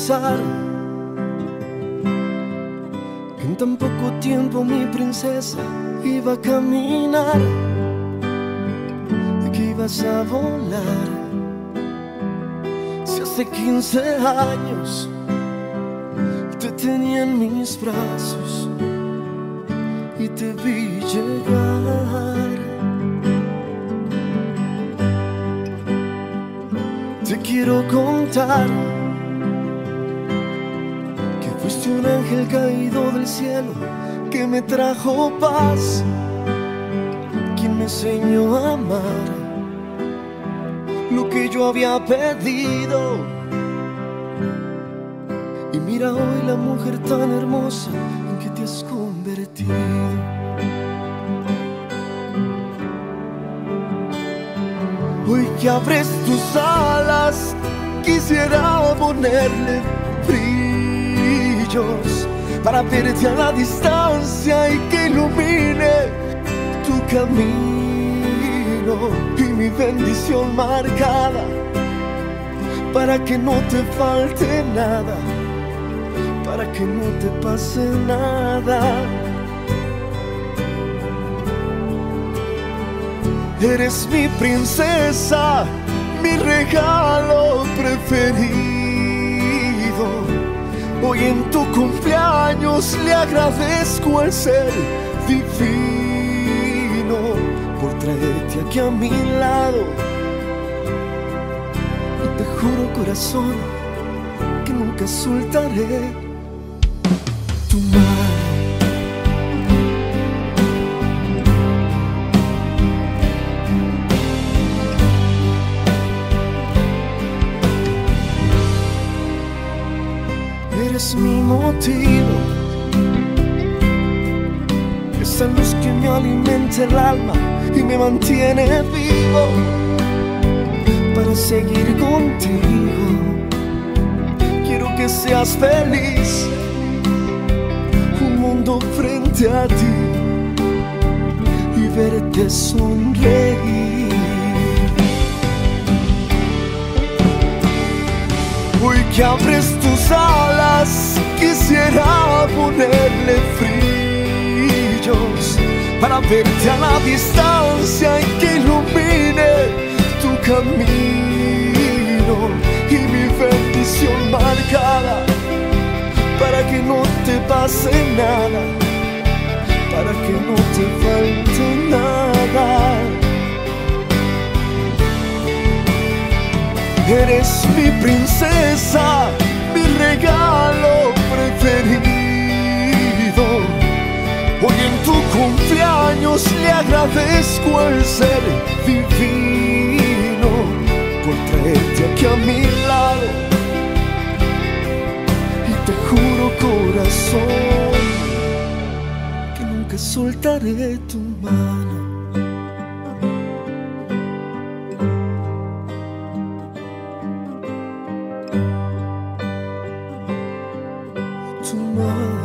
pensar que en tan poco tiempo mi princesa iba a caminar y que ibas a volar. Si hace 15 años te tenía en mis brazos y te vi llegar. Te quiero contar que fuiste un ángel caído del cielo que me trajo paz, quien me enseñó a amar lo que yo había pedido. Y mira hoy la mujer tan hermosa en que te has convertido. Hoy que abres tus alas, quisiera ponerle brillos para verte a la distancia y que ilumine tu camino y mi bendición marcada para que no te falte nada, para que no te pase nada. Eres mi princesa, mi regalo preferido. Hoy en tu cumpleaños le agradezco el ser divino por traerte aquí a mi lado. Y te juro, corazón, que nunca soltaré tu mano. Eres mi motivo, esa luz que me alimenta el alma y me mantiene vivo para seguir contigo. Quiero que seas feliz, un mundo frente a ti y verte sonreír. Hoy que abres tus alas, quisiera ponerle brillos para verte a la distancia y que ilumine tu camino y mi bendición marcada para que no te pase nada, para que no te falte nada. Eres mi princesa, mi regalo preferido. Hoy en tu cumpleaños le agradezco el ser divino por traerte aquí a mi lado. Y te juro, corazón, que nunca soltaré tu mano. Tu mano.